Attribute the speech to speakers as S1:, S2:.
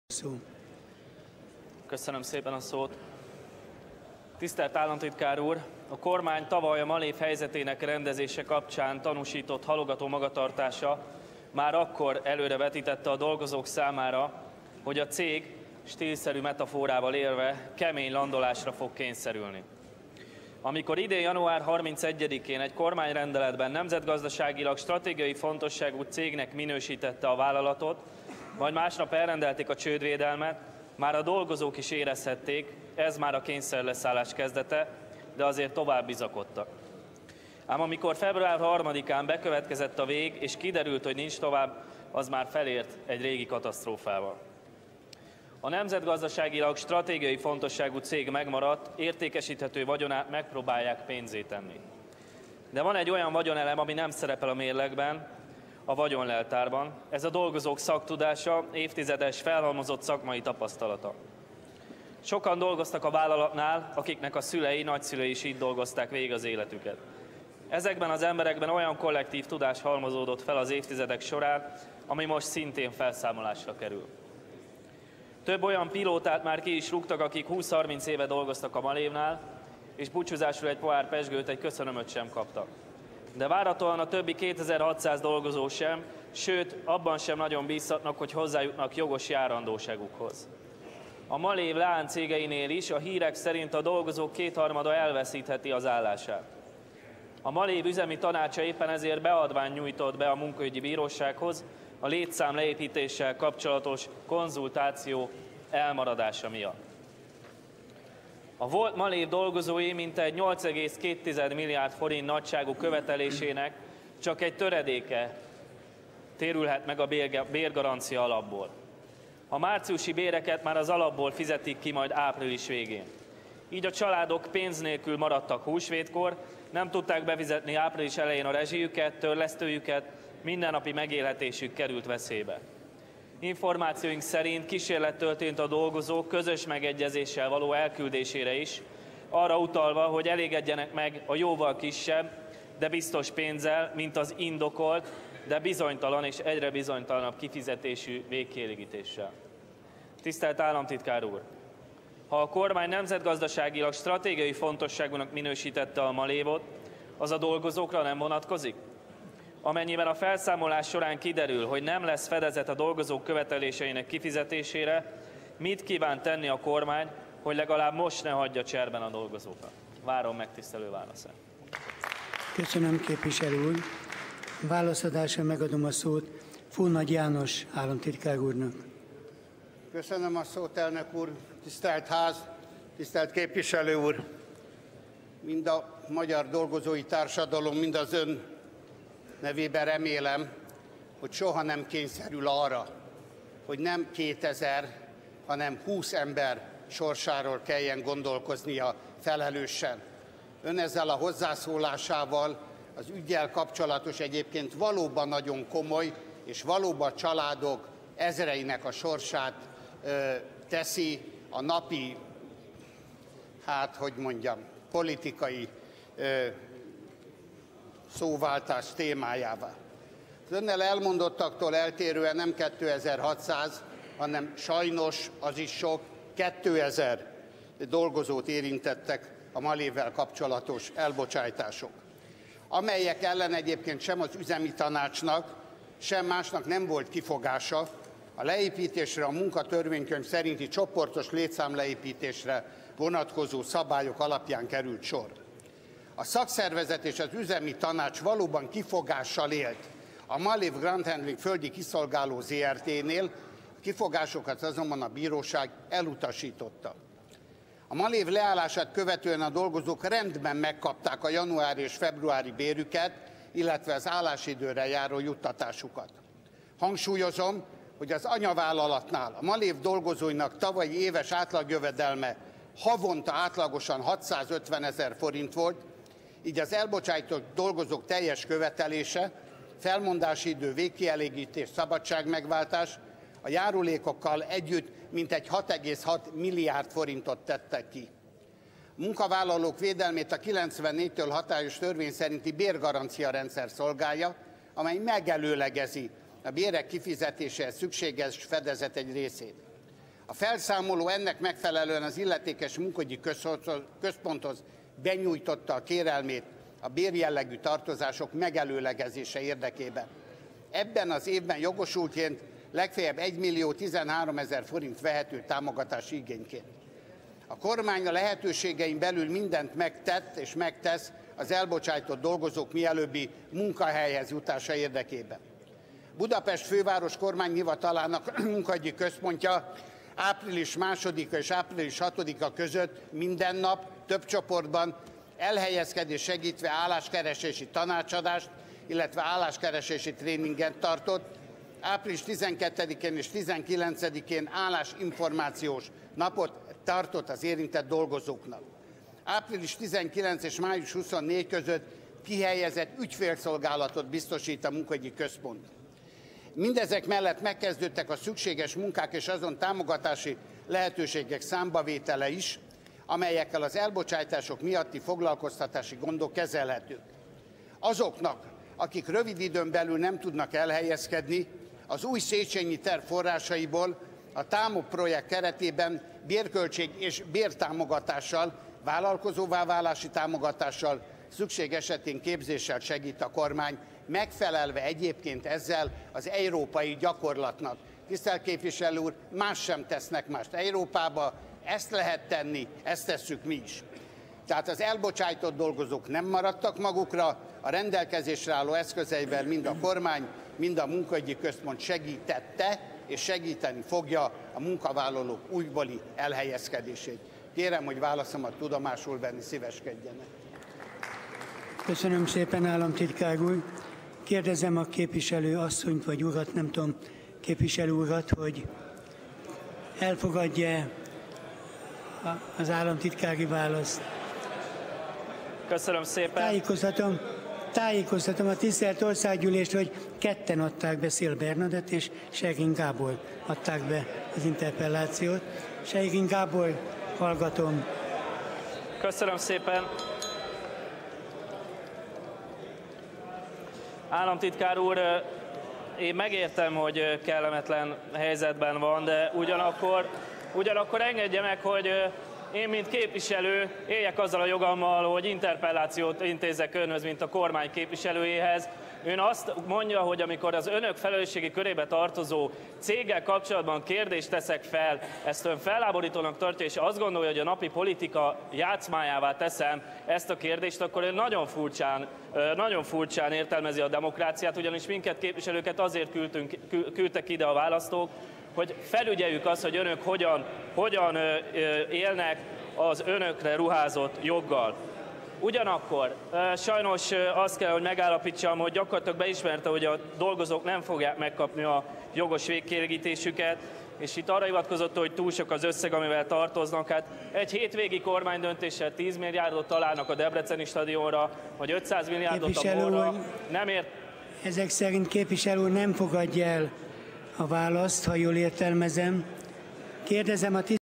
S1: Szó.
S2: Köszönöm szépen a szót. Tisztelt államtitkár úr, a kormány tavaly a Malév helyzetének rendezése kapcsán tanúsított halogató magatartása már akkor előrevetítette a dolgozók számára, hogy a cég stílszerű metaforával élve kemény landolásra fog kényszerülni. Amikor idén január 31-én egy kormányrendeletben nemzetgazdaságilag stratégiai fontosságú cégnek minősítette a vállalatot, majd másnap elrendelték a csődvédelmet, már a dolgozók is érezhették, ez már a kényszerleszállás kezdete, de azért tovább bizakodtak. Ám amikor február 3-án bekövetkezett a vég, és kiderült, hogy nincs tovább, az már felért egy régi katasztrófával. A nemzetgazdaságilag stratégiai fontosságú cég megmaradt, értékesíthető vagyonát megpróbálják pénzzé tenni. De van egy olyan vagyonelem, ami nem szerepel a mérlegben, a vagyonleltárban. Ez a dolgozók szaktudása, évtizedes felhalmozott szakmai tapasztalata. Sokan dolgoztak a vállalatnál, akiknek a szülei, nagyszülei is itt dolgozták végig az életüket. Ezekben az emberekben olyan kollektív tudás halmozódott fel az évtizedek során, ami most szintén felszámolásra kerül. Több olyan pilótát már ki is rúgtak, akik 20-30 éve dolgoztak a Malévnál, és búcsúzásul egy pohár pezsgőt, egy köszönömöt sem kaptak. De várhatóan a többi 2600 dolgozó sem, sőt, abban sem nagyon bízhatnak, hogy hozzájutnak jogos járandóságukhoz. A Malév leánycégeinél is a hírek szerint a dolgozók kétharmada elveszítheti az állását. A Malév üzemi tanácsa éppen ezért beadványt nyújtott be a munkaügyi bírósághoz a létszám leépítéssel kapcsolatos konzultáció elmaradása miatt. A volt Malév dolgozói mintegy 8,2 milliárd forint nagyságú követelésének csak egy töredéke térülhet meg a bérgarancia alapból. A márciusi béreket már az alapból fizetik ki majd április végén. Így a családok pénz nélkül maradtak húsvétkor, nem tudták befizetni április elején a rezsijüket, törlesztőjüket, mindennapi megélhetésük került veszélybe. Információink szerint kísérlet történt a dolgozók közös megegyezéssel való elküldésére is, arra utalva, hogy elégedjenek meg a jóval kisebb, de biztos pénzzel, mint az indokolt, de bizonytalan és egyre bizonytalanabb kifizetésű végkielégítéssel. Tisztelt államtitkár úr! Ha a kormány nemzetgazdaságilag stratégiai fontosságúnak minősítette a Malévot, az a dolgozókra nem vonatkozik? Amennyiben a felszámolás során kiderül, hogy nem lesz fedezet a dolgozók követeléseinek kifizetésére, mit kíván tenni a kormány, hogy legalább most ne hagyja cserben a dolgozókat? Várom megtisztelő válaszát.
S1: Köszönöm, képviselő úr. Válaszadásra megadom a szót Fónagy János államtitkár úrnak.
S3: Köszönöm a szót, elnök úr, tisztelt ház, tisztelt képviselő úr. Mind a magyar dolgozói társadalom, mind az ön nevében remélem, hogy soha nem kényszerül arra, hogy nem 2000, hanem 20 ember sorsáról kelljen gondolkoznia felelősen. Ön ezzel a hozzászólásával az üggyel kapcsolatos, egyébként valóban nagyon komoly, és valóban családok ezreinek a sorsát teszi a napi, politikai szóváltás témájává. Az önnel elmondottaktól eltérően nem 2600, hanem sajnos az is sok, 2000 dolgozót érintettek a Malévvel kapcsolatos elbocsátások, amelyek ellen egyébként sem az üzemi tanácsnak, sem másnak nem volt kifogása. A leépítésre a munkatörvénykönyv szerinti csoportos létszámleépítésre vonatkozó szabályok alapján került sor. A szakszervezet és az üzemi tanács valóban kifogással élt a Malév Ground Handling földi kiszolgáló ZRT-nél, a kifogásokat azonban a bíróság elutasította. A Malév leállását követően a dolgozók rendben megkapták a januári és februári bérüket, illetve az állásidőre járó juttatásukat. Hangsúlyozom, hogy az anyavállalatnál a Malév dolgozóinak tavalyi éves átlagjövedelme havonta átlagosan 650 000 forint volt, így az elbocsájtott dolgozók teljes követelése, felmondási idő, végkielégítés, szabadságmegváltás a járulékokkal együtt mintegy 6,6 milliárd forintot tettek ki. A munkavállalók védelmét a 94-től hatályos törvény szerinti bérgarancia rendszer szolgálja, amely megelőlegezi a bérek kifizetéséhez szükséges fedezet egy részét. A felszámoló ennek megfelelően az illetékes munkahogyi központhoz benyújtotta a kérelmét a bérjellegű tartozások megelőlegezése érdekében. Ebben az évben jogosultként legfeljebb 1.013.000 forint vehető támogatási igényként. A kormány a lehetőségein belül mindent megtett és megtesz az elbocsájtott dolgozók mielőbbi munkahelyhez jutása érdekében. Budapest főváros kormányhivatalának munkahogyi központja április 2-a és április 6-a között minden nap, több csoportban elhelyezkedés segítve álláskeresési tanácsadást, illetve álláskeresési tréninget tartott. Április 12-én és 19-én állásinformációs napot tartott az érintett dolgozóknak. Április 19 és május 24 között kihelyezett ügyfélszolgálatot biztosít a munkahogyi központ. Mindezek mellett megkezdődtek a szükséges munkák és azon támogatási lehetőségek számbavétele is, amelyekkel az elbocsátások miatti foglalkoztatási gondok kezelhetők. Azoknak, akik rövid időn belül nem tudnak elhelyezkedni, az új Széchenyi terv forrásaiból a TÁMO projekt keretében bérköltség és bértámogatással, vállalkozóvá válási támogatással, szükség esetén képzéssel segít a kormány, megfelelve egyébként ezzel az európai gyakorlatnak. Tisztelt képviselő úr, más sem tesznek mást Európába, ezt lehet tenni, ezt tesszük mi is. Tehát az elbocsájtott dolgozók nem maradtak magukra, a rendelkezésre álló eszközeivel mind a kormány, mind a munkahogyi központ segítette és segíteni fogja a munkavállalók újbóli elhelyezkedését. Kérem, hogy válaszomat tudomásul venni, szíveskedjenek.
S1: Köszönöm szépen, államtitkár úr. Kérdezem a képviselő asszonyt vagy urat, nem tudom, képviselő urat, hogy elfogadja az államtitkári választ.
S2: Köszönöm szépen.
S1: Tájékoztatom a tisztelt országgyűlést, hogy ketten adták be, Szél Bernadett és Segin Gábor adták be az interpellációt. Segin Gábor, hallgatom.
S2: Köszönöm szépen. Államtitkár úr, én megértem, hogy kellemetlen helyzetben van, de ugyanakkor engedje meg, hogy én, mint képviselő, éljek azzal a jogammal, hogy interpellációt intézek önhöz, mint a kormány képviselőjéhez. Ön azt mondja, hogy amikor az önök felelősségi körébe tartozó céggel kapcsolatban kérdést teszek fel, ezt ön felháborítónak tartja, és azt gondolja, hogy a napi politika játszmájává teszem ezt a kérdést, akkor ön nagyon furcsán értelmezi a demokráciát, ugyanis minket képviselőket azért küldtek ide a választók, hogy felügyeljük azt, hogy önök hogyan élnek az önökre ruházott joggal. Ugyanakkor sajnos azt kell, hogy megállapítsam, hogy gyakorlatilag beismerte, hogy a dolgozók nem fogják megkapni a jogos végkielégítésüket, és itt arra hivatkozott, hogy túl sok az összeg, amivel tartoznak. Hát egy hétvégi kormánydöntéssel 10 milliárdot találnak a Debreceni stadionra, vagy 500 milliárdot a borra. Nem ért.
S1: Ezek szerint képviselő úr nem fogadja el a választ, ha jól értelmezem. Kérdezem a